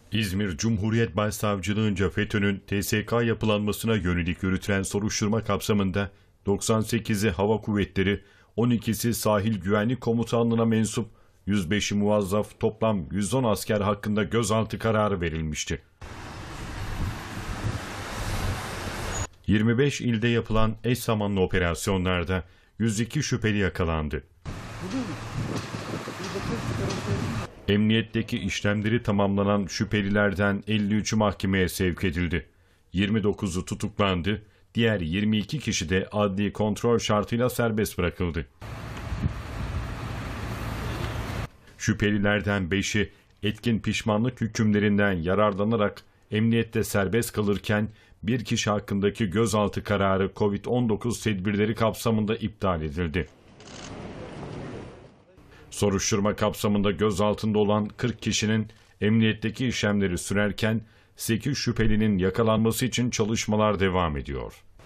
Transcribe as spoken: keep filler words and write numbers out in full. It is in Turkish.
İzmir Cumhuriyet Başsavcılığınca FETÖ'nün T S K yapılanmasına yönelik yürütülen soruşturma kapsamında doksan sekizi Hava Kuvvetleri, on ikisi Sahil Güvenlik Komutanlığı'na mensup yüz beşi muvazzaf toplam yüz on asker hakkında gözaltı kararı verilmişti. yirmi beş ilde yapılan eş zamanlı operasyonlarda yüz iki şüpheli yakalandı. Emniyetteki işlemleri tamamlanan şüphelilerden elli üçü mahkemeye sevk edildi. yirmi dokuzu tutuklandı, diğer yirmi iki kişi de adli kontrol şartıyla serbest bırakıldı. Şüphelilerden beşi etkin pişmanlık hükümlerinden yararlanarak emniyette serbest kalırken bir kişi hakkındaki gözaltı kararı Covid on dokuz tedbirleri kapsamında iptal edildi. Soruşturma kapsamında gözaltında olan kırk kişinin emniyetteki işlemleri sürerken sekiz şüphelinin yakalanması için çalışmalar devam ediyor.